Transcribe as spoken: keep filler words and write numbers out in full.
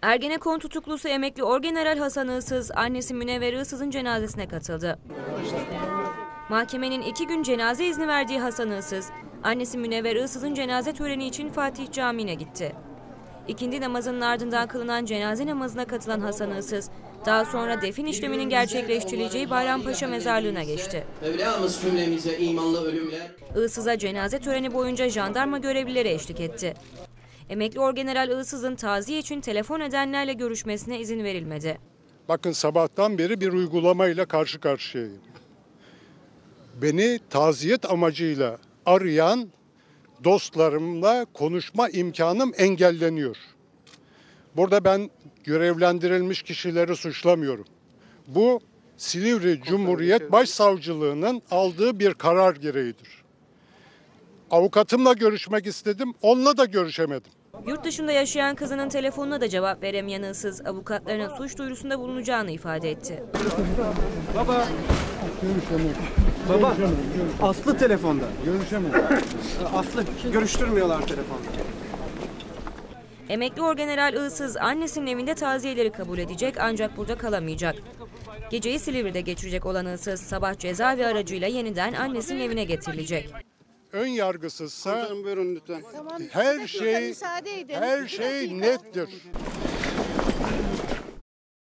Ergenekon tutuklusu emekli Orgeneral Hasan Iğsız, annesi Münevver Iğsız'ın cenazesine katıldı. Mahkemenin iki gün cenaze izni verdiği Hasan Iğsız, annesi Münevver Iğsız'ın cenaze töreni için Fatih Camii'ne gitti. İkindi namazının ardından kılınan cenaze namazına katılan Hasan Iğsız, daha sonra defin işleminin gerçekleştirileceği Bayrampaşa mezarlığına geçti. Mevlamız cümlemize imanlı ölümler. Iğsız'a cenaze töreni boyunca jandarma görevlileri eşlik etti. Emekli Orgeneral Iğsız'ın taziye için telefon edenlerle görüşmesine izin verilmedi. Bakın sabahtan beri bir uygulamayla karşı karşıyayım. Beni taziyet amacıyla arayan dostlarımla konuşma imkanım engelleniyor. Burada ben görevlendirilmiş kişileri suçlamıyorum. Bu Silivri Cumhuriyet Başsavcılığı'nın aldığı bir karar gereğidir. Avukatımla görüşmek istedim, onunla da görüşemedim. Yurt dışında yaşayan kızının telefonuna da cevap veremeyen Iğsız, avukatlarının suç duyurusunda bulunacağını ifade etti. Baba. Görüşemedim. Baba. Aslı telefonda. Görüşemedim. Aslı görüştürmüyorlar telefonda. Emekli Orgeneral Iğsız annesinin evinde taziyeleri kabul edecek ancak burada kalamayacak. Geceyi Silivri'de geçirecek olan Iğsız sabah cezaevi aracıyla yeniden annesinin evine getirilecek. Ön yargısızsa Buyurun lütfen. her şey her şey nettir.